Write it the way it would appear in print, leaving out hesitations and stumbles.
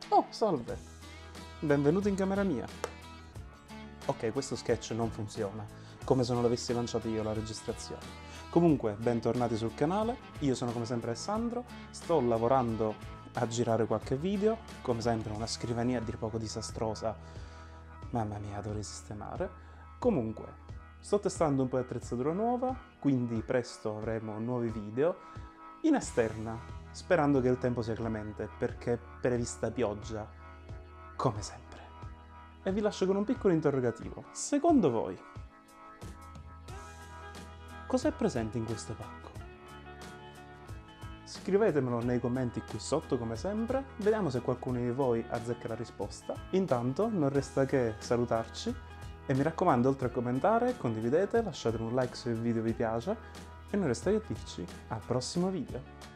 Oh, salve! Benvenuto in camera mia. Ok, questo sketch non funziona, come se non l'avessi lanciato io la registrazione. Comunque, bentornati sul canale, io sono come sempre Alessandro, sto lavorando a girare qualche video, come sempre una scrivania a dir poco disastrosa, mamma mia, dovrei sistemare. Comunque, sto testando un po' di attrezzatura nuova, quindi presto avremo nuovi video in esterna, sperando che il tempo sia clemente, perché è prevista pioggia, come sempre. E vi lascio con un piccolo interrogativo. Secondo voi, cos'è presente in questo pacco? Scrivetemelo nei commenti qui sotto come sempre, vediamo se qualcuno di voi azzecca la risposta. Intanto non resta che salutarci e mi raccomando, oltre a commentare, condividete, lasciatemi un like se il video vi piace e non resta che dirci al prossimo video.